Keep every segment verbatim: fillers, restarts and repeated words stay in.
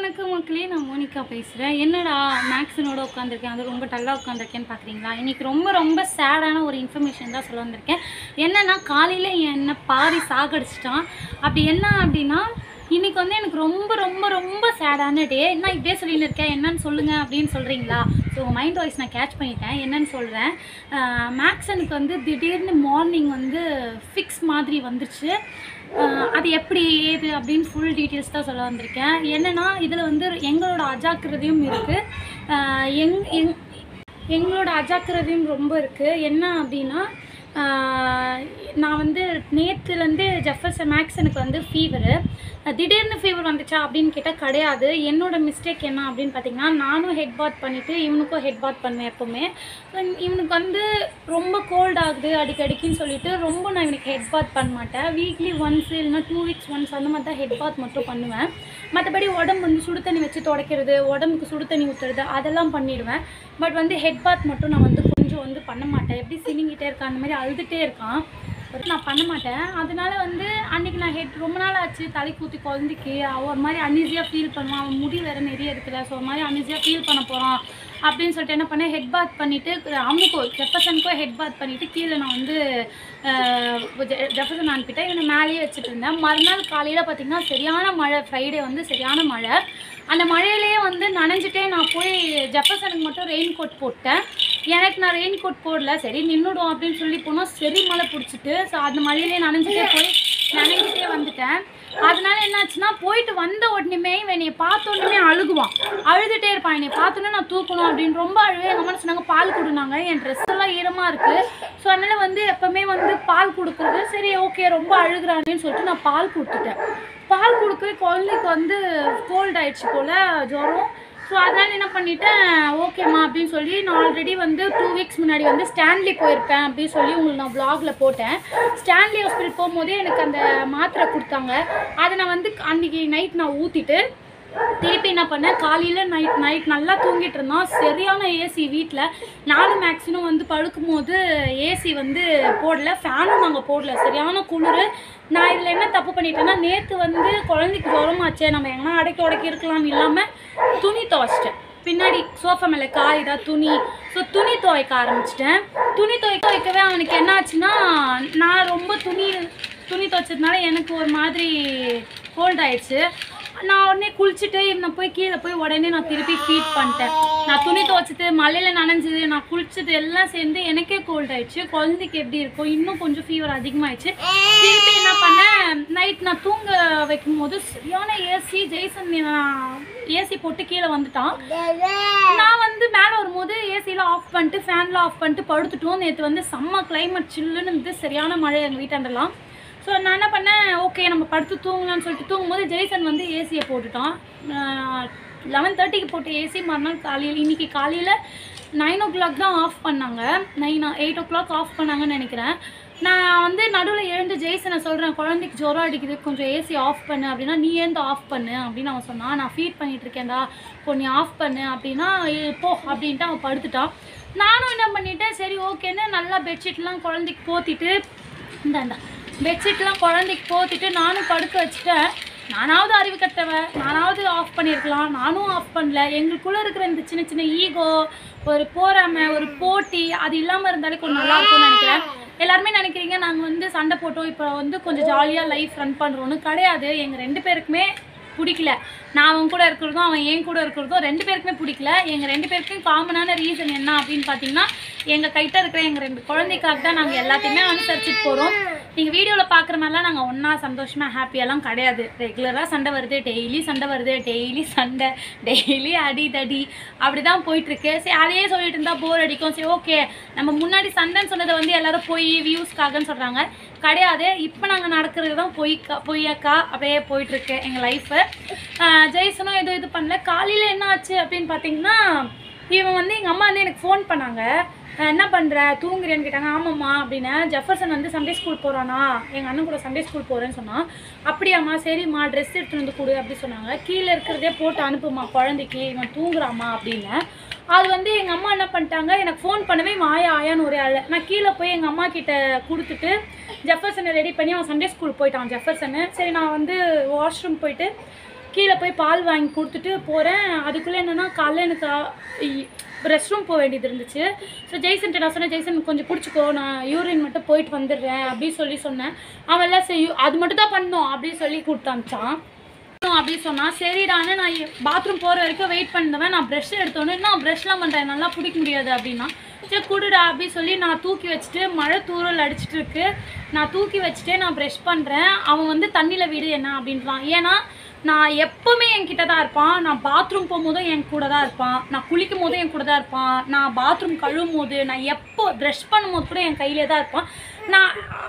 வணக்கம் மக்களே, நான் மோனிகா பேசுகிறேன். என்னடா மேக்ஸினோட உட்காந்துருக்கேன், அது ரொம்ப டல்லாக உட்காந்துருக்கேன்னு பார்க்குறீங்களா? இன்றைக்கி ரொம்ப ரொம்ப சேடான ஒரு இன்ஃபர்மேஷன் தான் சொல்ல வந்திருக்கேன். என்னென்னா, காலையில் என்னை பாரி சாகடிச்சிட்டான். அப்படி என்ன அப்படின்னா, இன்றைக்கி வந்து எனக்கு ரொம்ப ரொம்ப ரொம்ப சேடான டே. என்ன இப்படியே சொல்லின்னு இருக்கேன், என்னன்னு சொல்லுங்கள் அப்படின்னு சொல்கிறீங்களா? ஸோ மைண்ட் வாய்ஸ் நான் கேட்ச் பண்ணிட்டேன், என்னன்னு சொல்கிறேன். மேக்ஸனுக்கு வந்து திடீர்னு மார்னிங் வந்து ஃபிக்ஸ் மாதிரி வந்துருச்சு. அது எப்படி ஏது அப்படின்னு ஃபுல் டீட்டெயில்ஸ் தான் சொல்ல வந்திருக்கேன். என்னென்னா, இதில் வந்து எங்களோட அஜாக்கிரதையும் இருக்குது, எங் எங் எங்களோட அஜாக்கிரதையும் ரொம்ப இருக்குது. என்ன அப்படின்னா, நான் வந்து நேற்றுலேருந்து ஜெஃபர்சன் மேக்ஸனுக்கு வந்து ஃபீவரு. திடீர்னு ஃபீவர் வந்துச்சா அப்படின்னு கேட்டால் கிடையாது. என்னோட மிஸ்டேக் என்ன அப்படின்னு பார்த்தீங்கன்னா, நானும் ஹெட் பாத் பண்ணிவிட்டு இவனுக்கும் ஹெட் பாத் பண்ணுவேன் எப்போவுமே. இவனுக்கு வந்து ரொம்ப கோல்ட் ஆகுது அடிக்கடிக்குன்னு சொல்லிட்டு ரொம்ப நான் இவனுக்கு ஹெட் பாத் பண்ண மாட்டேன். வீக்லி ஒன்ஸ் இல்லைனா டூ வீக்ஸ் ஒன்ஸ் அந்த மாதிரி தான் ஹெட் பாத் மட்டும் பண்ணுவேன். மற்றபடி உடம்பு வந்து சுடு தண்ணி வச்சு துடைக்கிறது, உடம்புக்கு சுடு தண்ணி ஊற்றுறது அதெல்லாம் பண்ணிவிடுவேன். பட் வந்து ஹெட் பாத் மட்டும் நான் வந்து கொஞ்சம் வந்து பண்ண மாட்டேன். எப்படி சினிங்கிட்டே இருக்கான், அந்த மாதிரி அழுதுகிட்டே இருக்கான், நான் பண்ண மாட்டேன். அதனால வந்து அன்றைக்கி நான் ஹெட் ரொம்ப நாள் ஆச்சு தலைக்கு ஊற்றி குழந்தைக்கு ஒரு மாதிரி அன்ஈஸியாக ஃபீல் பண்ணுவான். அவன் முடி வேறு நிறைய இருக்குல்ல, ஸோ ஒரு மாதிரி அன்ஈஸியாக ஃபீல் பண்ண போகிறான் அப்படின்னு சொல்லிட்டு என்ன பண்ணேன், ஹெட் பாத் பண்ணிவிட்டு அவனுக்கும் ஜெஃபர்சனுக்கும் ஹெட் பாத் பண்ணிவிட்டு கீழே நான் வந்து ஜெஃபர்சன் அனுப்பிட்டேன். இவனை மேலேயே வச்சுட்டு இருந்தேன். மறுநாள் காலையில் பார்த்திங்கன்னா சரியான மழை, ஃப்ரைடே வந்து சரியான மழை. அந்த மழையிலேயே வந்து நனைஞ்சிட்டே நான் போய் ஜெஃபர்சனுக்கு மட்டும் ரெயின் கோட் போட்டேன். எனக்கு நான் ரெயின் கோட் போடல, சரி நின்றுடும் அப்படின்னு சொல்லி போனால் சரி மழை பிடிச்சிட்டு, ஸோ அந்த மழையிலே நனைஞ்சிட்டே போய் நனைஞ்சிட்டே வந்துட்டேன். அதனால என்னாச்சுன்னா, போயிட்டு வந்த உடனே என்னை பார்த்த உடனே அழுகுவான், அழுதுகிட்டே இருப்பான். என்னை பார்த்தோன்னே நான் தூக்கணும் அப்படின்னு ரொம்ப அழுவே. எங்கள் அம்மா சொன்னாங்க பால் கொடுனாங்க. என் ட்ரெஸ் எல்லாம் ஈரமாக இருக்குது, ஸோ அதனால் வந்து எப்போவுமே வந்து பால் கொடுக்குறது சரி ஓகே ரொம்ப அழுகுறானேன்னு சொல்லிட்டு நான் பால் கொடுத்துட்டேன். பால் கொடுக்கவே குழந்தைக்கு வந்து கோல்ட் ஆயிடுச்சு போல், ஜுரம். ஸோ அதனால் என்ன பண்ணிவிட்டேன், ஓகேம்மா அப்படின்னு சொல்லி நான் ஆல்ரெடி வந்து டூ வீக்ஸ் முன்னாடி வந்து ஸ்டான்லி போயிருப்பேன் அப்படின்னு சொல்லி உங்களுக்கு நான் வ்ளாகில் போட்டேன். ஸ்டான்லி ஹாஸ்பிட்டல் போகும்போதே எனக்கு அந்த மாத்திரை கொடுத்தாங்க. அதை நான் வந்து அன்றைக்கி நைட் நான் ஊற்றிட்டு திருப்பி என்ன பண்ணேன், காலையில் நைட் நைட் நல்லா தூங்கிட்டு இருந்தோம். சரியான ஏசி வீட்டில். நானும் மேக்ஸிமம் வந்து படுக்கும் போது ஏசி வந்து போடல, ஃபேனும் நாங்கள் போடல, சரியான குளிர். நான் இதில் என்ன தப்பு பண்ணிட்டேன்னா, நேற்று வந்து குழந்தைக்கு ஜுரமாச்சே, நம்ம எங்கன்னா அடக்கி உடக்கி இருக்கலாம்னு இல்லாமல் துணி துவைச்சிட்டேன். பின்னாடி சோஃபா மேலே காயுதா துணி, ஸோ துணி துவைக்க ஆரம்பிச்சிட்டேன். துணி துவைக்க வைக்கவே அவனுக்கு என்ன ஆச்சுன்னா, நான் ரொம்ப துணி துணி துவைச்சதுனால எனக்கு ஒரு மாதிரி கோல்ட் ஆயிடுச்சு. நான் உடனே குளிச்சுட்டு நான் போய் கீழே போய் உடனே நான் திருப்பி ஃபீட் பண்ணிட்டேன். நான் துணி துவைச்சிட்டு மழையில் நனைஞ்சது, நான் குளிச்சது எல்லாம் சேர்ந்து எனக்கே கோல்ட் ஆயிடுச்சு. குழந்தைக்கு எப்படி இருக்கும், இன்னும் கொஞ்சம் ஃபீவர் அதிகமாகிடுச்சு. திருப்பி என்ன பண்ணேன், நைட் நான் தூங்க வைக்கும் போது சரியான ஏசி ஜெய்சன் ஏசி போட்டு கீழே வந்துட்டான். நான் வந்து மேலே வரும்போது ஏசியில் ஆஃப் பண்ணிட்டு ஃபேனில் ஆஃப் பண்ணிட்டு படுத்துட்டோம். நேற்று வந்து செம்ம கிளைமேட் சில்லுன்னு இருந்து சரியான மழை எங்கள் வீட்டாண்டெல்லாம். ஸோ நான் என்ன பண்ணேன், ஓகே நம்ம படுத்து தூங்கலான்னு சொல்லிட்டு தூங்கும்போது ஜெய்சன் வந்து ஏசியை போட்டுட்டான். லெவன் தேர்ட்டிக்கு போட்ட ஏசி மறுநாள் காலையில் இன்றைக்கி காலையில் நைன் ஓ கிளாக் தான் ஆஃப் பண்ணாங்க. Nine eight o'clock off பண்ணாங்கன்னு நினைக்கிறேன். நான் வந்து நடுவில் எழுந்து ஜெய்சனை சொல்கிறேன், குழந்தைக்கு ஜுரம் அடிக்குது கொஞ்சம் ஏசி ஆஃப் பண்ணு அப்படின்னா, நீ ஏந்து ஆஃப் பண்ணு அப்படின்னு அவன் சொன்னான். நான் ஃபீட் பண்ணிகிட்டு இருக்கேன்டா, கொஞ்சம் ஆஃப் பண்ணு அப்படின்னா போ அப்படின்ட்டு அவன் படுத்துட்டான். நானும் என்ன பண்ணிவிட்டேன், சரி ஓகேன்னு நல்லா பெட்ஷீட்லாம் குழந்தைக்கு போத்திட்டு இந்தாண்டா பெட்ஷீட்லாம் குழந்தைக்கு போத்திட்டு நானும் படுக்க வச்சுட்டேன். நானாவது அறிவு கட்டவன், நானாவது ஆஃப் பண்ணியிருக்கலாம், நானும் ஆஃப் பண்ணல. எங்களுக்குள்ளே இருக்கிற இந்த சின்ன சின்ன ஈகோ, ஒரு போராமை, ஒரு போட்டி, அது இல்லாமல் இருந்தாலே கொஞ்சம் நல்லா இருக்கும்னு நினைக்கிறேன். எல்லாருமே நினைக்கிறீங்க நாங்கள் வந்து சண்டை போட்டோம் இப்போ வந்து கொஞ்சம் ஜாலியாக லைஃப் ரன் பண்ணுறோன்னு. கிடையாது. எங்கள் ரெண்டு பேருக்குமே பிடிக்கல. நான் அவன் கூட இருக்கிறதும் அவன் என் கூட இருக்கிறதும் ரெண்டு பேருக்குமே பிடிக்கல. எங்கள் ரெண்டு பேருக்கும் காமனான ரீசன் என்ன அப்படின்னு பார்த்தீங்கன்னா, எங்கள் கைட்ட இருக்கிற எங்கள் ரெண்டு குழந்தைக்காக தான் நாங்கள் எல்லாத்தையுமே அனுசரிச்சுட்டு போகிறோம். நீங்கள் வீடியோவில் பார்க்குற மாதிரிலாம் நாங்கள் ஒன்றா சந்தோஷமாக ஹாப்பியெல்லாம் கிடையாது. ரெகுலராக சண்டை வருது, டெய்லி சண்டை வருது, டெய்லி சண்டை, டெய்லி அடி தடி அப்படி தான் போயிட்டுருக்கு. சரி அதையே சொல்லிட்டு இருந்தால் போர் அடிக்கும். சரி ஓகே நம்ம முன்னாடி சண்டைன்னு சொன்னதை வந்து எல்லோரும் போய் வியூஸ்க்காகன்னு சொல்கிறாங்க. கிடையாது, இப்போ நாங்கள் நடக்கிறது தான் பொய்க்கா பொய்யாக்கா அப்படியே போயிட்டுருக்கு எங்கள் லைஃபு. ஜெய்சனும் எதுவும் இது பண்ணல. காலையில் என்ன ஆச்சு அப்படின்னு பார்த்தீங்கன்னா, இவன் வந்து எங்கள் அம்மா வந்து எனக்கு ஃபோன் பண்ணாங்க, என்ன பண்ணுற தூங்குறேன்னு கேட்டாங்க. ஆமாம்மா அப்படின்னு. ஜெஃபர்சன் வந்து சண்டே ஸ்கூல் போகிறானா, எங்கள் அண்ணன் கூட சண்டே ஸ்கூல் போகிறேன்னு சொன்னான். அப்படியாம்மா சரிம்மா ட்ரெஸ் எடுத்துகிட்டு வந்து கொடு அப்படி சொன்னாங்க. கீழே இருக்கிறதே போட்டு அனுப்புமா குழந்தைக்கு, இவன் தூங்குறாம்மா அப்படின்னு. அது வந்து எங்கள் அம்மா என்ன பண்ணிட்டாங்க, எனக்கு ஃபோன் பண்ணவே மாயா ஆயான்னு ஒரே அழ. நான் கீழே போய் எங்கள் அம்மா கிட்ட கொடுத்துட்டு ஜெஃபர்சனை ரெடி பண்ணி அவன் சண்டே ஸ்கூல் போயிட்டான் ஜெஃபர்சனு. சரி நான் வந்து வாஷ்ரூம் போயிட்டு கீழே போய் பால் வாங்கி கொடுத்துட்டு போகிறேன். அதுக்குள்ளே என்னென்னா காலைல எனக்கு ரெஸ்ட் ரூம் போக வேண்டியது இருந்துச்சு. ஸோ ஜெய்சன்ட்ட நான் சொன்னேன், ஜெய்சன் கொஞ்சம் பிடிச்சிக்கோ, நான் யூரின் மட்டும் போயிட்டு வந்துடுறேன் அப்படின்னு சொல்லி சொன்னேன். அவன் எல்லாம் சரி அது மட்டும் தான் பண்ணோம் அப்படின்னு சொல்லி கொடுத்தாச்சான். அப்படின்னு சொன்னான். சரிடான்னு நான் பாத்ரூம் போகிற வரைக்கும் வெயிட் பண்ணிடுவேன். நான் ப்ரெஷ் எடுத்தோன்னே நான் ப்ரெஷ்லாம் பண்ணுறேன், நல்லா பிடிக்க முடியாது அப்படின்னா. சரி குடுடா அப்படின்னு சொல்லி நான் தூக்கி வச்சுட்டு, மழை தூரல் அடிச்சிட்டு இருக்கு, நான் தூக்கி வச்சுட்டே நான் ப்ரெஷ் பண்ணுறேன். அவன் வந்து தண்ணியில் விடு என்ன அப்படின்றான். ஏன்னா நான் எப்போவுமே என்கிட்ட தான் இருப்பான். நான் பாத்ரூம் போகும்போதும் என் கூட தான் இருப்பான், நான் குளிக்கும் போதும் என் கூட தான் இருப்பான், நான் பாத்ரூம் கழுவும் போது, நான் எப்போ ப்ரெஷ் பண்ணும்போது கூட என் கையிலே தான் இருப்பான். நான்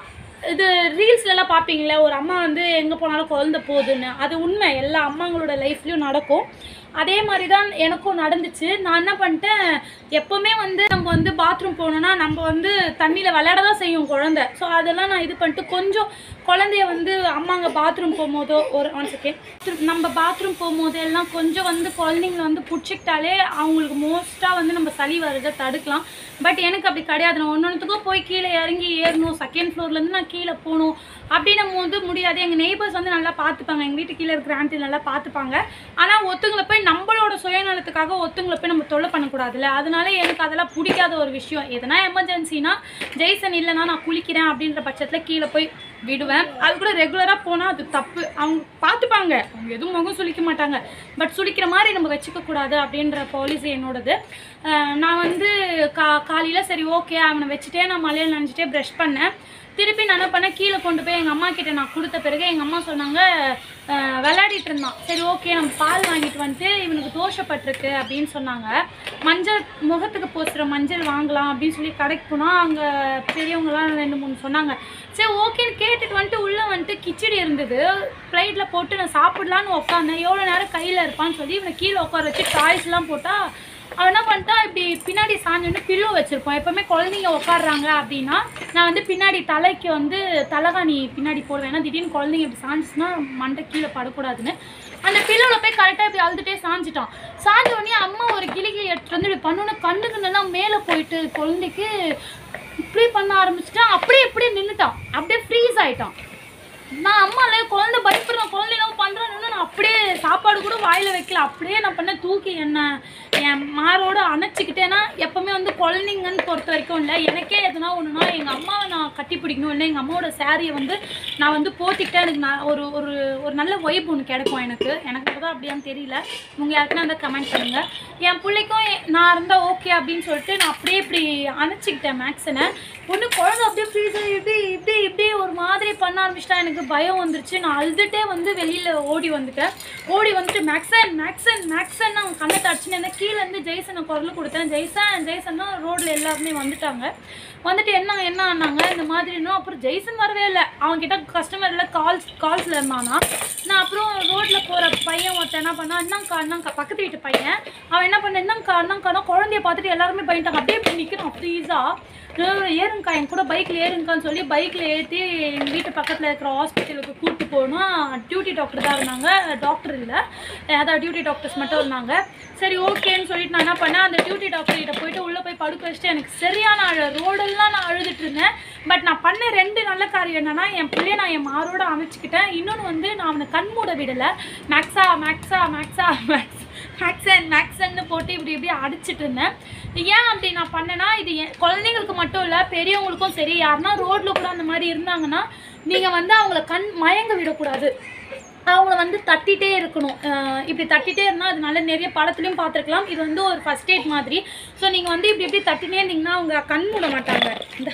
இது ரீல்ஸ்லலாம் பார்ப்பீங்களே, ஒரு அம்மா வந்து எங்கே போனாலும் குழந்த போகுதுன்னு, அது உண்மை, எல்லா அம்மாங்களோட லைஃப்லேயும் நடக்கும். அதே மாதிரி தான் எனக்கும் நடந்துச்சு. நான் என்ன பண்ணிட்டேன், எப்போவுமே வந்து நம்ம வந்து பாத்ரூம் போனோன்னா நம்ம வந்து தண்ணியில் விளையாட தான் செய்யும் குழந்தை. ஸோ அதெல்லாம் நான் இது பண்ணிட்டு கொஞ்சம் குழந்தைய வந்து அம்மாங்க பாத்ரூம் போகும்போதோ ஒரு ஒன் செகண்ட் நம்ம பாத்ரூம் போகும்போது எல்லாம் கொஞ்சம் வந்து குழந்தைங்களை வந்து பிடிச்சிக்கிட்டாலே அவங்களுக்கு மோஸ்ட்டாக வந்து நம்ம சளி வர்றதை தடுக்கலாம். பட் எனக்கு அப்படி கிடையாது. நான் ஒன்று ஒன்றுத்துக்கும் போய் கீழே இறங்கி ஏறணும், செகண்ட் ஃப்ளோர்லேருந்து நான் கீழே போகணும் அப்படின்னும் போது முடியாது. எங்கள் நெய்பர்ஸ் வந்து நல்லா பார்த்துப்பாங்க, எங்கள் வீட்டு கீழே இருக்கிற ஆண்டி நல்லா பார்த்துப்பாங்க. ஆனால் ஒத்துங்களை போய் நம்மளோட சுயநலத்துக்காக ஒத்துங்களை போய் நம்ம தொல்லை பண்ணக்கூடாதுல்ல. அதனால எனக்கு அதெல்லாம் பிடிக்காத ஒரு விஷயம். எதனா எமர்ஜென்சினா ஜெய்சன் இல்லைனா நான் குளிக்கிறேன் அப்படின்ற பட்சத்தில் கீழே போய் விடுவேன். அது கூட ரெகுலராக போனால் அது தப்பு. அவங்க பார்த்துப்பாங்க, அவங்க எதுவும் முகம் சுளிக்க மாட்டாங்க. பட் சுளிக்கிற மாதிரி நம்ம வச்சுக்கக்கூடாது அப்படின்ற பாலிசி என்னோடது. நான் வந்து கா காலையில் சரி ஓகே அவனை வச்சுட்டே நான் மலையில் நினச்சிட்டே ப்ரஷ் பண்ணேன். திருப்பி நான் என்ன பண்ணேன், கீழே கொண்டு போய் எங்கள் அம்மா கிட்டே நான் கொடுத்த பிறகு எங்கள் அம்மா சொன்னாங்க, விளையாடிட்டு இருந்தான். சரி ஓகே நம்ம பால் வாங்கிட்டு வந்துட்டு இவனுக்கு தோஷப்பட்டிருக்கு அப்படின்னு சொன்னாங்க. மஞ்சள் முகத்துக்கு போச்சுற மஞ்சள் வாங்கலாம் அப்படின்னு சொல்லி கடைக்கு போனால் அங்கே பெரியவங்களாம் ரெண்டு மூணு சொன்னாங்க. சரி ஓகேன்னு கேட்டுட்டு வந்துட்டு உள்ளே வந்துட்டு கிச்சடி இருந்தது, ஃப்ளைட்டில் போட்டு நான் சாப்பிட்லான்னு உட்காந்தேன். எவ்வளோ நேரம் கையில் இருப்பான்னு சொல்லி இவனை கீழே உட்கார வச்சு டாய்ஸ்லாம் போட்டால் அவன் என்ன பண்ணிட்டா, இப்படி பின்னாடி சாஞ்சோன்னு பில்லோ வச்சுருப்போம். எப்போவுமே குழந்தைங்க உட்காடுறாங்க அப்படின்னா நான் வந்து பின்னாடி தலைக்கு வந்து தலைகாணி பின்னாடி போடுவேன். ஏன்னா திடீர்னு குழந்தைங்க இப்படி சாஞ்சிச்சுன்னா மண்டை கீழே படக்கூடாதுன்னு. அந்த பில்லோவில் போய் கரெக்டாக இப்படி அழுதுகிட்டே சாஞ்சிட்டான். சாஞ்ச உடனே அம்மா ஒரு கிளி கிளி எடுத்துகிட்டு வந்து இப்படி பண்ணோன்னே கண்ணுக்கு நல்லா மேலே போயிட்டு குழந்தைக்கு இப்படி பண்ண ஆரம்பிச்சிட்டான். அப்படியே இப்படியே நின்றுட்டான், அப்படியே ஃப்ரீஸ் ஆகிட்டான். நான் அம்மால குழந்தை பயப்படுறேன், குழந்தை என்ன பண்ணுறேன்னு நான் அப்படியே சாப்பாடு கூட வாயில் வைக்கல, அப்படியே நான் பண்ண தூக்கி என்ன என் மாரோடு அணைச்சிக்கிட்டேன்னா. எப்போவுமே வந்து குழந்தைங்கன்னு பொறுத்த வரைக்கும் இல்லை, எனக்கே எதுனா ஒன்றுனா எங்கள் அம்மாவை நான் கட்டி பிடிக்கணும், இல்லை எங்கள் அம்மாவோட சாரியை வந்து நான் வந்து போத்திக்கிட்டேன். எனக்கு நான் ஒரு ஒரு ஒரு நல்ல வைப் ஒன்று கிடைக்கும் எனக்கு. எனக்கு தான் அப்படியான்னு தெரியல, உங்கள் யாருக்குன்னா அந்த கமெண்ட் பண்ணுங்கள். என் பிள்ளைக்கும் நான் இருந்தால் ஓகே அப்படின்னு சொல்லிட்டு நான் அப்படியே இப்படி அணைச்சிக்கிட்டேன் மேக்ஸனை. ஒன்று குழந்தை அப்படியே ஃப்ரீஸ் ஆகி இப்படி இப்படி இப்படி ஒரு மாதிரி பண்ண ஆரம்பிச்சிட்டா. எனக்கு பயம் வந்துருச்சு. நான் அழுதுகிட்டே வந்து வெளியில் ஓடி வந்துட்டேன். ஓடி வந்துட்டு மேக்ஸன் மேக்ஸன் மேக்ஸன் அவன் கண்ணை தடிச்சுன்னு என்ன கீழேருந்து ஜெய்சனை குரல் கொடுத்தேன். ஜெய்சன் ஜெய்சன்னா ரோட்டில் எல்லாருமே வந்துட்டாங்க. வந்துட்டு என்ன என்ன ஆனாங்க இந்த மாதிரின்னா. அப்புறம் ஜெய்சன் வரவே இல்லை, அவன்கிட்ட கஸ்டமரில் கால்ஸ் கால்ஸில் இருந்தானா. நான் அப்புறம் ரோட்டில் போகிற பையன் ஒருத்தன் என்ன பண்ணான், என்னங்கக்கா என்னங்கக்கா பக்கத்து வீட்டு பையன் அவன் என்ன பண்ண, என்னங்கக்கா என்னங்கக்கா குழந்தைய பார்த்துட்டு எல்லாருமே பயந்துட்டாங்க. அப்படியே இப்படி நிற்கிறான் ஃப்ரீஸாக. ஏறுங்கக்கா என் கூட பைக்கில் ஏறுங்கக்கான்னு சொல்லி பைக்கில் ஏற்றி எங்கள் வீட்டு பக்கத்தில் இருக்கிற ஹாஸ்பிட்டலுக்கு கூப்பிட்டு போனால் டியூட்டி டாக்டர் தான் இருந்தாங்க, டாக்டர் இல்லை, அதாவது டியூட்டி டாக்டர்ஸ் மட்டும் இருந்தாங்க. சரி ஓகேன்னு சொல்லிட்டு நான் என்ன பண்ணேன், அந்த டியூட்டி டாக்டர்கிட்ட போயிட்டு உள்ளே போய் படுக்க வச்சுட்டு எனக்கு சரியான அழ ரோடெல்லாம் நான் அழுதுட்டு இருந்தேன். பட் நான் பண்ண ரெண்டு நல்ல காரியம் என்னென்னா, என் பிள்ளைய நான் என் மாரோட அமைச்சிக்கிட்டேன். இன்னொன்று வந்து நான் அவனை கண் மூட விடலை. மேக்ஸா மேக்ஸா மேக்ஸா மேக்ஸ் மேக்ஸன் மேக்ஸன்னு போட்டு இப்படி இப்படி அடிச்சிட்டு இருந்தேன். ஏன் அப்படி நான் பண்ணேன்னா, இது குழந்தைங்களுக்கு மட்டும் இல்லை பெரியவங்களுக்கும் சரி, யாருன்னா ரோட்டில் கூட அந்த மாதிரி இருந்தாங்கன்னா நீங்கள் வந்து அவங்கள கண் மயங்க விடக்கூடாது, அவங்கள வந்து தட்டிகிட்டே இருக்கணும். இப்படி தட்டிகிட்டே இருந்தால் அதனால நிறைய படத்துலையும் பார்த்துருக்கலாம். இது வந்து ஒரு ஃபஸ்ட் எய்ட் மாதிரி. ஸோ நீங்கள் வந்து இப்படி இப்படி தட்டினே இருந்தீங்கன்னா அவங்க கண் மூட மாட்டாங்க. இந்த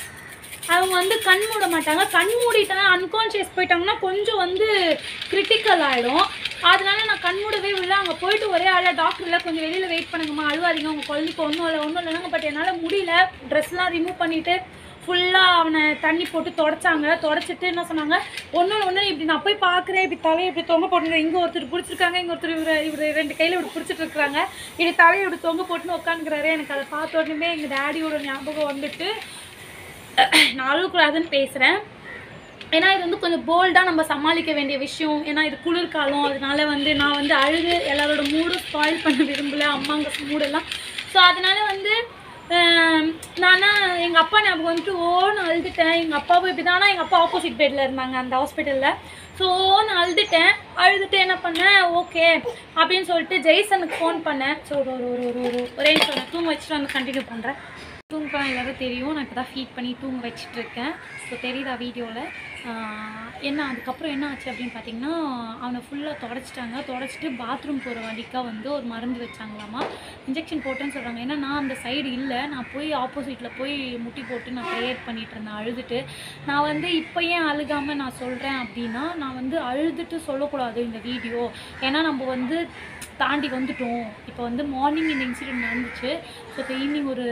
அவங்க வந்து கண் மூட மாட்டாங்க. கண் மூடிட்டாங்க அன்கான்ஷியஸ் போயிட்டாங்கன்னா கொஞ்சம் வந்து கிரிட்டிக்கல் ஆகிடும். அதனால நான் கண் மூடவே இல்லை. அங்கே போயிட்டு ஒரே ஆளாக டாக்டரில் கொஞ்சம் வெளியில் வெயிட் பண்ணுங்கம்மா, அழுவாதீங்க, உங்கள் குழந்தைக்கு ஒன்றும் இல்லை ஒன்றும் இல்லைனாங்க. பட் என்னால் முடியல. ட்ரெஸ்லாம் ரிமூவ் பண்ணிவிட்டு ஃபுல்லாக அவனை தண்ணி போட்டு தொடச்சாங்க. தொடச்சிட்டு என்ன சொன்னாங்க, ஒன்று ஒன்று இப்படி நான் போய் பார்க்குறேன், இப்படி தலையை இப்படி தொங்க போட்டுங்க, இங்கே ஒருத்தர் பிடிச்சிருக்காங்க, இங்கே ஒருத்தர் இவர் இவர் ரெண்டு கையில் இப்படி பிடிச்சிட்டு இருக்கிறாங்க, இப்படி தலையை இப்படி தொங்க போட்டுன்னு உட்காந்துக்கிறாரு. எனக்கு அதை பார்த்த உடனே எங்கள் டேடியோட ஞாபகம் வந்துட்டு நான் அழுகக்கூடாதுன்னு பேசுகிறேன். ஏன்னா இது வந்து கொஞ்சம் போல்டாக நம்ம சமாளிக்க வேண்டிய விஷயம். ஏன்னா இது குளிர்காலம், அதனால வந்து நான் வந்து அழுது எல்லாரோட மூடும் ஸ்பாயில் பண்ண விரும்பலை, அம்மாங்க மூடெல்லாம். ஸோ அதனால வந்து நானா எங்கள் அப்பா ஞாபகம் வந்துட்டு ஓன்னு அழுதுட்டேன். எங்கள் அப்பாவும் இப்படி தானா, எங்கள் அப்பா ஆப்போசிட் பெட்டில் இருந்தாங்க அந்த ஹாஸ்பிட்டலில். ஸோன்னு அழுதுட்டேன். அழுதுட்டு என்ன பண்ணேன், ஓகே அப்படின்னு சொல்லிட்டு ஜெய்சனுக்கு ஃபோன் பண்ணேன். ஸோ ஒரு ஒரு ஒரு ஒரு ஒரு ஒரே நிமிஷம் தூங்க வச்சுட்டு வந்து கண்டினியூ பண்ணுறேன். தூங்க எல்லோரும் தெரியும், நான் இப்போ தான் ஃபீட் பண்ணி தூங்க வச்சிட்ருக்கேன். ஸோ தெரியுதா வீடியோவில் என்ன. அதுக்கப்புறம் என்ன ஆச்சு அப்படின்னு பார்த்தீங்கன்னா, அவனை ஃபுல்லாக தொடச்சிட்டாங்க. தொடச்சிட்டு பாத்ரூம் போகிற வழிக்காக வந்து ஒரு மருந்து வச்சாங்களாமா, இன்ஜெக்ஷன் போட்டேன்னு சொல்கிறாங்க. ஏன்னா நான் அந்த சைடு இல்லை, நான் போய் ஆப்போசிட்டில் போய் முட்டி போட்டு நான் ப்ரேயர் பண்ணிகிட்டு இருந்தேன் அழுதுட்டு. நான் வந்து இப்போ ஏன் அழுகாமல் நான் சொல்கிறேன் அப்படின்னா, நான் வந்து அழுதுட்டு சொல்லக்கூடாது இந்த வீடியோ. ஏன்னா நம்ம வந்து தாண்டி வந்துட்டோம். இப்போ வந்து மார்னிங் இந்த இன்சிடென்ட் நடந்துச்சு. ஸோ இப்போ ஈவினிங் ஒரு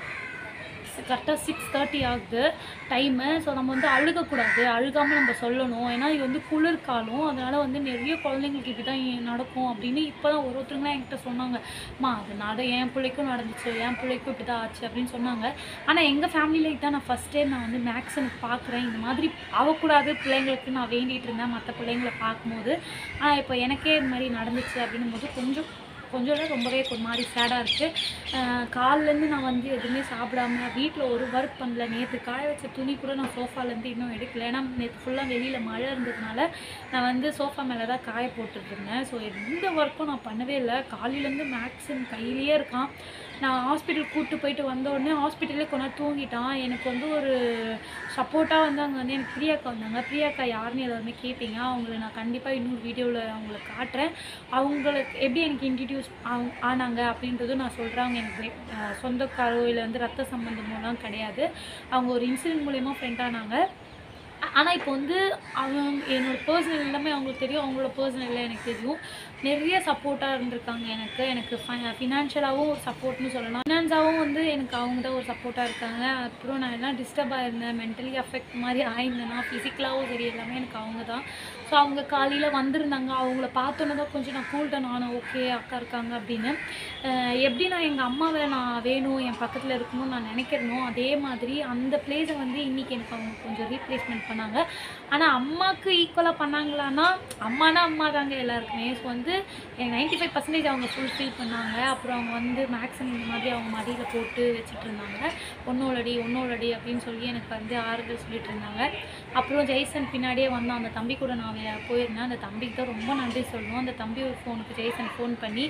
கரெக்டாக சிக்ஸ் தேர்ட்டி ஆகுது டைமு. ஸோ நம்ம வந்து அழுகக்கூடாது, அழுகாமல் நம்ம சொல்லணும். ஏன்னா இது வந்து குளிர்காலம், அதனால் வந்து நிறைய குழந்தைங்களுக்கு இப்படி தான் நடக்கும் அப்படின்னு இப்போ தான் ஒரு ஒருத்தருங்களாம் என்கிட்ட சொன்னாங்க. அம்மா அது நட என் பிள்ளைக்கும் நடந்துச்சு, என் பிள்ளைக்கும் இப்படி தான் ஆச்சு அப்படின்னு சொன்னாங்க. ஆனால் எங்கள் ஃபேமிலியில் தான் நான் ஃபஸ்ட் டைம் நான் வந்து மேக்ஸனுக்கு பார்க்குறேன். இந்த மாதிரி ஆகக்கூடாது பிள்ளைங்களுக்கு நான் வேண்டிகிட்டு இருந்தேன் மற்ற பிள்ளைங்களை பார்க்கும்போது. ஆனால் இப்போ எனக்கே இது மாதிரி நடந்துச்சு அப்படின்னும் போது கொஞ்சம் கொஞ்சம் ரொம்பவே ஒரு மாதிரி சேடாக இருக்குது. காலிலேருந்து நான் வந்து எதுவுமே சாப்பிடாம வீட்டில் ஒரு ஒர்க் பண்ணல. நேற்று காய வச்ச துணி கூட நான் சோஃபாலேருந்து இன்னும் எடுக்கல. ஏன்னா நேற்று ஃபுல்லாக வெளியில் மழை இருந்ததுனால நான் வந்து சோஃபா மேலே தான் காய போட்டுட்ருந்தேன். ஸோ எந்த ஒர்க்கும் நான் பண்ணவே இல்லை. காலையிலேருந்து மேக்ஸிமம் கையிலேயே இருக்கான். நான் ஹாஸ்பிட்டல் கூப்பிட்டு போயிட்டு வந்த உடனே ஹாஸ்பிட்டலே கொஞ்ச நேரம் தூங்கிட்டான். எனக்கு வந்து ஒரு சப்போர்ட்டாக வந்து அங்கே வந்து எனக்கு பிரியாக்கா வந்தாங்க. பிரியாக்கா யாருன்னு எல்லாருமே கேட்பீங்க, அவங்கள நான் கண்டிப்பாக இன்னொரு வீடியோவில் அவங்கள காட்டுறேன். அவங்களுக்கு எப்படி எனக்கு இன்ட்ரடியூஸ் ஆனாங்க அப்படின்றதும் நான் சொல்கிறேன். அவங்க எனக்கு சொந்தக்காரோ இல்லை வந்து ரத்த சம்பந்தமெல்லாம் கிடையாது. அவங்க ஒரு இன்சிடென்ட் மூலயமா ஃப்ரெண்ட் ஆனாங்க. ஆனால் இப்போ வந்து அவங்க என்னோடய பர்சனல் எல்லாமே அவங்களுக்கு தெரியும், அவங்களோட பர்சனல் எல்லாம் எனக்கு தெரியும். நிறைய சப்போர்ட்டாக இருந்திருக்காங்க எனக்கு. எனக்கு ஃபினான்ஷியலாகவும் ஒரு சப்போர்ட்னு சொல்லலாம். ஃபினான்ஸாகவும் வந்து எனக்கு அவங்க தான் ஒரு சப்போர்ட்டாக இருக்காங்க. அப்புறம் நான் எல்லாம் டிஸ்டர்பாக இருந்தேன், மென்டலி அஃபெக்ட் மாதிரி ஆயிருந்தேன்னா ஃபிசிக்கலாகவும் சரி எல்லாமே எனக்கு அவங்க தான். ஸோ அவங்க காலையில் வந்திருந்தாங்க. அவங்கள பார்த்தோன்னே தான் கொஞ்சம் நான் கூல்டன் ஆனேன், ஓகே அக்கா இருக்காங்க அப்படின்னு. எப்படி நான் எங்கள் அம்மாவை நான் வேணும் என் பக்கத்தில் இருக்கணும்னு நான் நினைக்கிறனோ அதே மாதிரி அந்த பிளேஸை வந்து இன்றைக்கி எனக்கு அவங்க கொஞ்சம் ரீப்ளேஸ்மெண்ட் பண்ணாங்க. ஆனால் அம்மாவுக்கு ஈக்குவலாக பண்ணாங்களான்னா அம்மானா அம்மா தாங்க எல்லாருக்குமே. ஸோ வந்து எனக்கு நைன்ட்டி ஃபைவ் பர்சன்டேஜ் அவங்க ஃபுல்ஃபில் பண்ணாங்க. அப்புறம் அவங்க வந்து மேக்ஸிமம் இந்த மாதிரி அவங்க மடியில் போட்டு வச்சுட்டு இருந்தாங்க. ஒன்னோலடி ஒன்னோலடி அப்படின்னு சொல்லி எனக்கு வந்து ஆறுதல் சொல்லிட்டு இருந்தாங்க. அப்புறம் ஜெய்சன் பின்னாடியே வந்தான். அந்த தம்பி கூட நான் போயிருந்தேன். அந்த தம்பிக்கு தான் ரொம்ப நன்றி சொல்லணும். அந்த தம்பி ஒரு ஃபோனுக்கு ஜெய்சன் ஃபோன் பண்ணி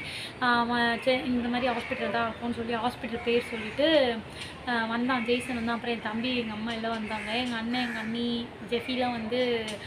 இந்த மாதிரி ஹாஸ்பிட்டல் தான் இருக்கும்னு சொல்லி ஹாஸ்பிட்டல் பேர் சொல்லிவிட்டு வந்தான். ஜெய்சன் வந்தான். அப்புறம் என் தம்பி எங்கள் அம்மா எல்லாம் வந்தாங்க. எங்கள் அண்ணன் எங்கள் அண்ணி ஜெஃபிலாம் வந்து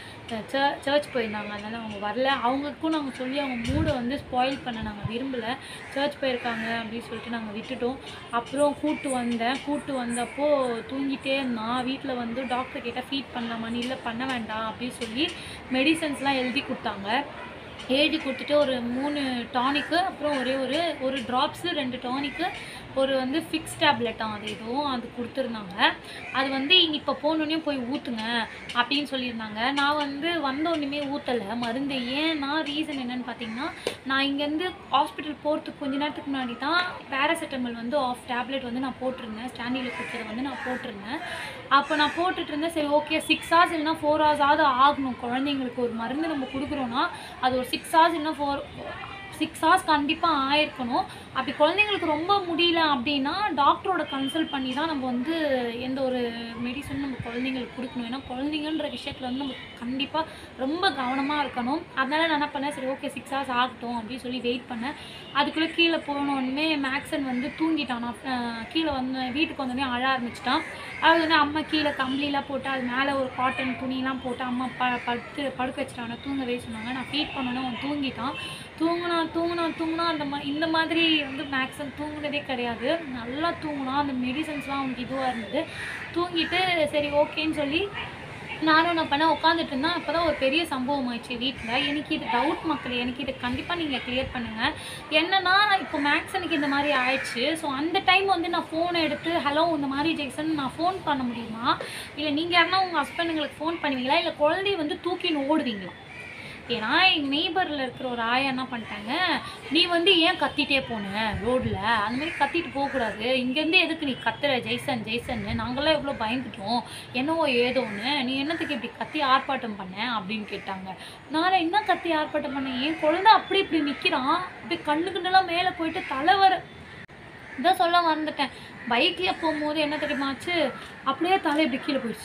ச சர்ச் போயிருந்தாங்க. அதனால் அவங்க வரல. அவங்களுக்கும் நாங்கள் சொல்லி அவங்க மூடை வந்து ஸ்பாயில் பண்ண நாங்கள் விரும்பலை. சர்ச் போயிருக்காங்க அப்படின்னு சொல்லிட்டு நாங்கள் விட்டுட்டோம். அப்புறம் கூப்பிட்டு வந்தேன். கூப்பிட்டு வந்தப்போ தூங்கிட்டே இருந்தான். வீட்டில் வந்து டாக்டர் கேட்டால் ஃபீட் பண்ணலாமான்னு, இல்லை பண்ண வேண்டாம் அப்படின்னு சொல்லி மெடிசன்ஸ்லாம் எழுதி கொடுத்தாங்க. எழுதி கொடுத்துட்டு ஒரு மூணு டானிக்கு, அப்புறம் ஒரே ஒரு ஒரு ட்ராப்ஸு, ரெண்டு டானிக்கு, ஒரு வந்து ஃபிக்ஸ் டேப்லெட்டாக அது எதுவும் அது கொடுத்துருந்தாங்க. அது வந்து இங்கே இப்போ போனோடனே போய் ஊற்றுங்க அப்படின்னு சொல்லியிருந்தாங்க. நான் வந்து வந்தோடனே ஊற்றலை மருந்து. ஏன்னா ரீசன் என்னென்னு பார்த்தீங்கன்னா, நான் இங்கேருந்து ஹாஸ்பிட்டல் போகிறதுக்கு கொஞ்ச நேரத்துக்கு முன்னாடி தான் பேராசிட்டமல் வந்து ஆஃப் டேப்லெட் வந்து நான் போட்டிருந்தேன். ஸ்டாண்டியில் கொடுத்ததை வந்து நான் போட்டிருந்தேன். அப்போ நான் போட்டுட்டு இருந்தேன். சரி ஓகே சிக்ஸ் ஹவர்ஸ் இல்லைனா ஃபோர் ஹவர்ஸாவது ஆகணும். குழந்தைங்களுக்கு ஒரு மருந்து நம்ம கொடுக்குறோன்னா அது ஒரு சிக்ஸ் ஹவர்ஸ் இல்லைனா ஃபோர் சிக்ஸ் ஹவர்ஸ் கண்டிப்பாக ஆயிருக்கணும். அப்படி குழந்தைங்களுக்கு ரொம்ப முடியல அப்படின்னா டாக்டரோட கன்சல்ட் பண்ணி தான் நம்ம வந்து எந்த ஒரு மெடிசனும் நம்ம குழந்தைங்களுக்கு கொடுக்கணும். ஏன்னா குழந்தைங்கன்ற விஷயத்தில் வந்து நம்ம கண்டிப்பாக ரொம்ப கவனமாக இருக்கணும். அதனால் நான் என்ன பண்ணேன், சரி ஓகே சிக்ஸ் ஹவர்ஸ் ஆகட்டும் அப்படின்னு சொல்லி வெயிட் பண்ணேன். அதுக்குள்ளே கீழே போனோடனே மேக்ஸன் வந்து தூங்கிட்டான். நான் கீழே வந்து வீட்டுக்கு வந்தோடனே அழ ஆரம்பிச்சிட்டான். அது வந்து அம்மா கீழே கம்பளிலாம் போட்டு அது மேலே ஒரு காட்டன் துணிலாம் போட்டு அம்மா ப படுத்து படுக்க வச்சுட்டாங்க. தூங்கவே சொன்னாங்க. நான் ஃபீட் பண்ணோன்னே அவன் தூங்கிட்டான். தூங்கினா தூங்கினா தூங்கினா அந்த மா இந்த மாதிரி வந்து மேக்ஸிமம் தூங்குனதே கிடையாது. நல்லா தூங்கினா. அந்த மெடிசன்ஸ்லாம் அவனுக்கு இதுவாக இருந்தது. தூங்கிட்டு சரி ஓகேன்னு சொல்லி நானும் என்ன பண்ணேன், உட்காந்துட்டு இருந்தேன். அப்போ தான் ஒரு பெரிய சம்பவம் ஆயிடுச்சு வீட்டில். எனக்கு இது டவுட் மக்கள், எனக்கு இது கண்டிப்பாக நீங்கள் கிளியர் பண்ணுங்கள். என்னென்னா இப்போ மேக்ஸனுக்கு இந்த மாதிரி ஆயிடுச்சு. ஸோ அந்த டைம் வந்து நான் ஃபோனை எடுத்து ஹலோ இந்த மாதிரி ஜெய்சன் நான் ஃபோன் பண்ண முடியுமா, இல்லை நீங்கள் யாருன்னா உங்கள் ஹஸ்பண்டுங்களுக்கு ஃபோன் பண்ணுவீங்களா, இல்லை குழந்தைய வந்து தூக்கின்னு ஓடுவீங்களா? ஏன்னா எங்கள் நெய்பரில் இருக்கிற ஒரு ஆயா என்ன பண்ணிட்டாங்க, நீ வந்து ஏன் கத்திட்டே போன ரோட்டில், அந்த மாதிரி கத்திட்டு போகக்கூடாது, இங்கேருந்து எதுக்கு நீ கத்துற ஜெய்சன் ஜெய்சன்னு, நாங்களாம் எவ்வளோ பயந்துட்டோம் என்னவோ ஏதோன்னு, நீ என்னத்துக்கு இப்படி கத்தி ஆர்ப்பாட்டம் பண்ண அப்படின்னு கேட்டாங்க. நான் என்ன கத்தி ஆர்ப்பாட்டம் பண்ணேன், என் குழந்தை அப்படி இப்படி நிற்கிறான், இப்படி கண்ணு கண்ணெல்லாம் மேலே போயிட்டு தலைவர இதான் சொல்ல மறந்துட்டேன். பைக்கில் போகும்போது என்ன தெரியுமாச்சு, அப்படியே தலை இப்படி கீழே போயிடுச்சு.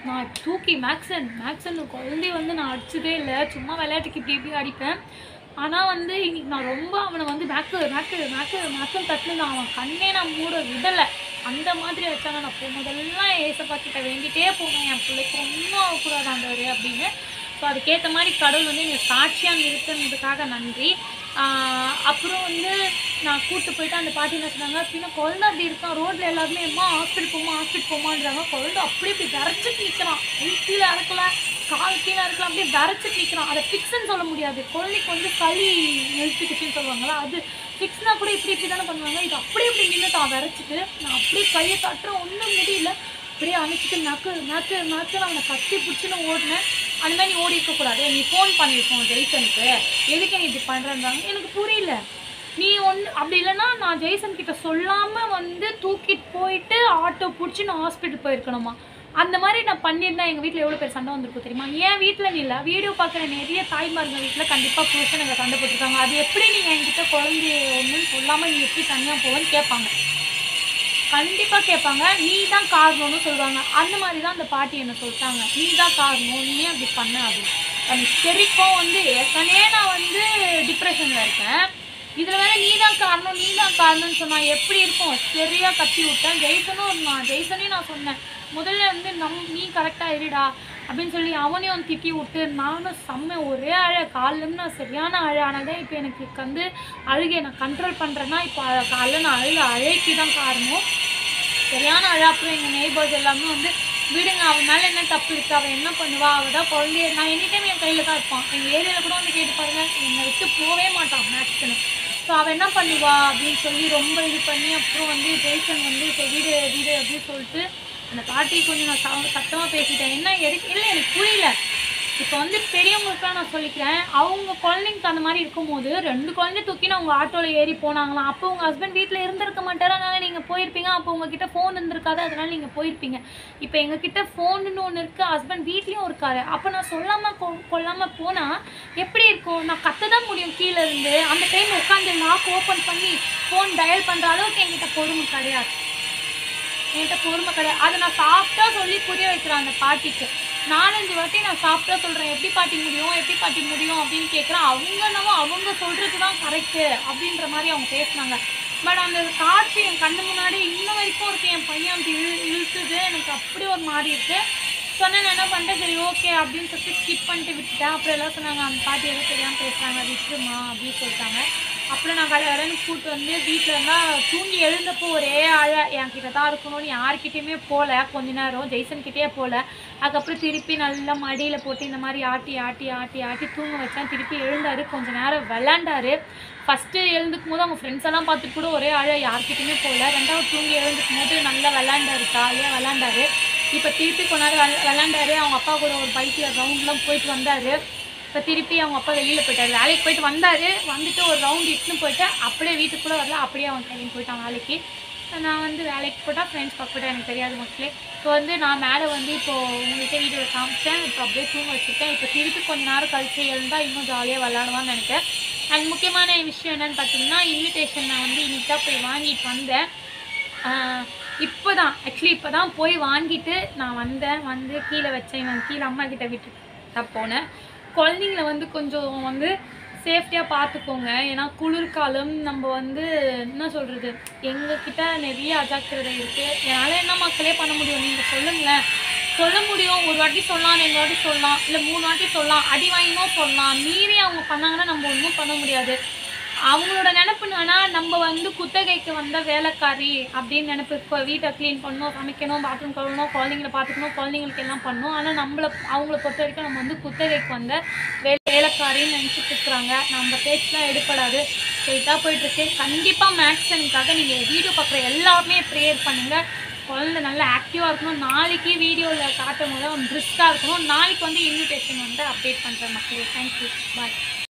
நான் தூக்கி மேக்ஸன் மேக்ஸன் குழந்தைய வந்து நான் அடிச்சதே இல்லை, சும்மா விளையாட்டுக்கு இப்படி இப்படி அடிப்பேன். ஆனால் வந்து இன்னைக்கு நான் ரொம்ப அவனை வந்து மேக்கு மேக்கு மேக்கு மேக்குன்னு தட்டுன்னு அவன் கண்ணே நான் மூட விடலை. அந்த மாதிரி வச்சாங்க. நான் போகும்போதெல்லாம் ஏசப்பா கிட்ட வேண்டிகிட்டே போனேன், என் பிள்ளைக்கு ஒன்றும் ஆகக்கூடாது ஆண்டவரே அப்படின்னு. ஸோ அதுக்கேற்ற மாதிரி கடவுள் வந்து எனக்கு சாட்சியாக நிறுத்தினதுக்காக நன்றி. அப்புறம் வந்து நான் கூப்பிட்டு போயிட்டு அந்த பாட்டி என்ன சொன்னாங்க, பின்ன குழந்தை அப்படி இருக்கான், ரோட்டில் எல்லாருமே எம்மா ஹாஸ்பிட்டல் போமா ஹாஸ்பிட்டல் போமான்றாங்க. குழந்தை அப்படி இப்படி விரைச்சிட்டு நிற்கிறான், கீழே இறக்கல, கால் கீழே இருக்கலாம், அப்படியே விரைச்சிட்டு நிற்கிறான். அதை ஃபிக்ஸ்ன்னு சொல்ல முடியாது, குழந்தைக்கு வந்து சளி நிறுத்திக்கிச்சுன்னு சொல்லுவாங்களா, அது ஃபிக்ஸ்னால் கூட இப்படி இப்படி தானே பண்ணுவாங்க. இது அப்படி இப்படி நின்றுட்டான் விரைச்சிட்டு. நான் அப்படியே கையை தட்டுறேன், ஒன்றும் முடியல, அப்படியே அணைச்சிட்டு நக்கு நக்கு நக்கு அவனை கட்டி பிடிச்சின்னு ஓடினேன். அந்த மாதிரி ஓடி இருக்கக்கூடாது, நீ ஃபோன் பண்ணியிருக்கோம் ஜெய்சனுக்கு, எதுக்கு நீ இப்படி பண்ணுறேன்றாங்க. எனக்கு புரியல. நீ ஒன்று அப்படி இல்லைன்னா நான் ஜெய்சன் கிட்ட சொல்லாமல் வந்து தூக்கிட்டு போயிட்டு ஆட்டோ பிடிச்சி நான் ஹாஸ்பிட்டல் போயிருக்கணுமா? அந்த மாதிரி நான் பண்ணியிருந்தா எங்கள் வீட்டில் எவ்வளோ பேர் சண்டை வந்திருக்கும் தெரியுமா? ஏன் வீட்டில் நீ இல்லை, வீடியோ பார்க்குற நிறைய தாய்மாருங்க வீட்டில் கண்டிப்பாக புருஷன் எங்கள் சண்டை போட்டிருக்காங்க. அது எப்படி நீங்கள் என்கிட்ட குழந்தைய ஒன்றுன்னு சொல்லாமல் நீ எப்படி தனியாக போவேன்னு கேட்பாங்க, கண்டிப்பாக கேட்பாங்க. நீ தான் காரணம்னு சொல்லுவாங்க. அந்த மாதிரி தான் அந்த பாட்டி என்ன சொல்லிட்டாங்க, நீ தான் காரணம், நீ அப்படி பண்ண அப்படின்னு. எனக்கு தெரிக்கும் வந்து ஏற்கனவே நான் வந்து டிப்ரெஷனில் இருக்கேன், இதில் வேற நீ தான் காரணம் நீ தான் காரணம்னு சொன்னால் எப்படி இருக்கும்? சரியாக கத்தி விட்டேன். ஜெய்சனும் நான் ஜெய்சனையும் நான் சொன்னேன், முதல்ல வந்து நம் நீ கரெக்டாக இருடா அப்படின்னு சொல்லி அவனையும் திட்டி விட்டு நானும் செம்ம ஒரே அழ, காலிலேருந்து நான் சரியான அழ. ஆனால் தான் இப்போ எனக்கு வந்து அழுகை நான் கண்ட்ரோல் பண்ணுறேன்னா இப்போ காலைல நான் அழுக அழைக்கு தான் காரணம், சரியான அழ. அப்புறம் எங்கள் நெய்பர்ஸ் எல்லாமே வந்து விடுங்க, அவன் மேலே என்ன தப்பு இருக்குது, அவன் என்ன பண்ணுவா, அவள் தான் குழந்தைய, நான் எனி டைம் என் கையில் தான் இருப்பான். எங்கள் ஏரியாவில் கூட வந்து கேட்டு பாருங்க, என்னை விட்டு போகவே மாட்டான் மேக்ஸ்னு. ஸோ அவள் என்ன பண்ணுவா அப்படின்னு சொல்லி ரொம்ப இது பண்ணி அப்புறம் வந்து ஜெய்சன் வந்து இப்போ வீடு வீடு அப்படின்னு சொல்லிட்டு அந்த பாட்டி கொஞ்சம் நான் ச சத்தமாக பேசிட்டேன். என்ன எதுக்கு இல்லை எனக்கு புரியல. இப்போ வந்து பெரியவங்களுக்குலாம் நான் சொல்லிக்கிறேன், அவங்க குழந்தைங்களுக்கு அந்த மாதிரி இருக்கும்போது ரெண்டு குழந்தை தூக்கின்னு அவங்க ஆட்டோவில் ஏறி போனாங்களாம். அப்போ உங்கள் ஹஸ்பண்ட் வீட்டில் இருந்திருக்க மாட்டார், அதனால் நீங்கள் போயிருப்பீங்க. அப்போ உங்ககிட்ட ஃபோன் இருந்திருக்காது, அதனால் நீங்கள் போயிருப்பீங்க. இப்போ எங்ககிட்ட ஃபோனுன்னு ஒன்று இருக்குது, ஹஸ்பண்ட் வீட்லேயும் இருக்காரு. அப்போ நான் சொல்லாமல் கொ கொள்ளாமல் போனால் எப்படி இருக்கும்? நான் கற்று தான் முடியும் கீழே இருந்து. அந்த டைம் உட்காந்து லாக் ஓப்பன் பண்ணி ஃபோன் டயல் பண்ணுற அளவுக்கு என்கிட்ட பொறுமை கிடையாது, என்கிட்ட பொறுமை கிடையாது. அதை நான் சாஃப்டாக சொல்லி புரிய வைக்கிறேன் அந்த பாட்டிக்கு. நாலஞ்சு வாட்டி நான் சாஃப்டாக சொல்கிறேன், எப்படி பாட்டி முடியும் எப்படி பாட்டி முடியும் அப்படின்னு கேட்குறேன். அவங்க என்னவோ அவங்க சொல்கிறது தான் கரெக்டு அப்படின்ற மாதிரி அவங்க பேசினாங்க. பட் அந்த காட்சி என் கண்ணு முன்னாடி இன்ன வரைக்கும் இருக்குது. என் பையன் அப்படி இழு இழுத்துது எனக்கு அப்படி ஒரு மாதிரி இருக்குது. சொன்னேன் நான் என்ன பண்ணிட்டேன், சரி ஓகே அப்படின்னு சொல்லிட்டு ஸ்கிப் பண்ணிட்டு விட்டுட்டேன். அப்புறம் எல்லாம் சொன்னாங்க, அந்த பாட்டி எதுவும் தெரியாமல் பேசுகிறாங்க, விட்டுருமா அப்படின்னு சொல்லிட்டாங்க. அப்புறம் நான் கடை வரேன்னு கூப்பிட்டு வந்து வீட்டில் இருந்தால் தூங்கி எழுந்தப்போ ஒரே அழ, என்கிட்ட தான் இருக்கணும்னு யார்கிட்டையுமே போகல கொஞ்ச நேரம், ஜெய்சன்கிட்டே போகல. அதுக்கப்புறம் திருப்பி நல்லா மடியில் போட்டு இந்த மாதிரி ஆட்டி ஆட்டி ஆட்டி ஆட்டி தூங்க வச்சேன். திருப்பி எழுந்தார், கொஞ்சம் நேரம் விளாண்டாரு. ஃபஸ்ட்டு எழுந்துக்கும் போது அவங்க ஃப்ரெண்ட்ஸ் எல்லாம் பார்த்துட்டு கூட ஒரே அழ, யார்கிட்டையுமே போகல. ரெண்டாவது தூங்கி எழுந்துக்கும் போது நல்லா விளாண்டாரு, ஜாலியாக விளாண்டாரு. இப்போ திருப்பி கொஞ்ச நேரம் விளாண்டாரு. அவங்க அப்பா கூட ஒரு பைக்கு ரவுண்ட்லாம் போயிட்டு வந்தார். இப்போ திருப்பி அவங்க அப்பா வெளியில் போயிட்டார், வேலைக்கு போயிட்டு வந்தார். வந்துட்டு ஒரு ரவுண்ட் இட்டுன்னு போயிட்டு அப்படியே வீட்டுக்கு கூட வரல, அப்படியே அவன் கிளம்பி போயிட்டான் வேலைக்கு. நான் வந்து வேலைக்கு போட்டால் ஃப்ரெண்ட்ஸ் பார்க்க போய்ட்டா எனக்கு தெரியாது மோஸ்ட்லி. இப்போ வந்து நான் மேலே வந்து இப்போது உங்கள்கிட்ட வீடியோவில் காமிச்சேன், இப்போ அப்படியே தூங்க வச்சுருக்கேன். இப்போ திருப்பி கொஞ்சம் நேரம் கழிச்சு எழுந்தால் இன்னும் ஜாலியாக விளாடுவான்னு நினைக்கிறேன். அண்ட் முக்கியமான விஷயம் என்னென்னு பார்த்தீங்கன்னா, இன்விடேஷன் நான் வந்து இன்னைக்கு தான் போய் வாங்கிட்டு வந்தேன். இப்போ தான் ஆக்சுவலி இப்போ தான் போய் வாங்கிட்டு நான் வந்தேன். வந்து கீழே வச்சேன், நான் கீழே அம்மா கிட்டே விட்டு தான் போனேன். குழந்தைங்கள வந்து கொஞ்சம் வந்து சேஃப்டியாக பார்த்துக்கோங்க, ஏன்னா குளிர்காலம். நம்ம வந்து என்ன சொல்கிறது, எங்கக்கிட்ட நிறைய அஜாக்கிரதை இருக்குது. என்னால் என்ன மக்களே பண்ண முடியும், நீங்கள் சொல்லுங்களேன். சொல்ல முடியும், ஒரு வாட்டி சொல்லலாம், ரெண்டு வாட்டி சொல்லலாம், இல்லை மூணு வாட்டி சொல்லலாம், அடி வாங்கினோம் சொல்லலாம். மீறி அவங்க பண்ணாங்கன்னா நம்ம ஒன்றும் பண்ண முடியாது. அவங்களோட நினப்பு என்னன்னா, நம்ம வந்து குத்தகைக்கு வந்த வேலைக்காரி அப்படின்னு நினப்பு. இப்போ வீட்டை க்ளீன் பண்ணணும், சமைக்கணும், பாத்ரூம் கழுவணும், குழந்தைங்கள பார்த்துக்கணும், குழந்தைங்களுக்கு எல்லாம் பண்ணணும். ஆனால் நம்மளை அவங்கள பொறுத்த வரைக்கும் நம்ம வந்து குத்தகைக்கு வந்த வே வேலைக்காரின்னு நினச்சிட்டு இருக்கிறாங்க. நம்ம பேச்செலாம் எடுப்படாது, ஸ்ட்ரெயிட்டாக போயிட்டுருக்கு. கண்டிப்பாக மேக்ஸனுக்காக நீங்கள் வீடியோ பார்க்குற எல்லாருமே ப்ரேயர் பண்ணுங்கள். குழந்தை நல்லா ஆக்டிவாக இருக்கணும். நாளைக்கு வீடியோவில் காட்டும் போது அவன் பிரிஸ்காக இருக்கணும். நாளைக்கு வந்து இன்விடேஷன் வந்து அப்டேட் பண்ணுறேன் மக்களே. தேங்க்யூ, பாய்.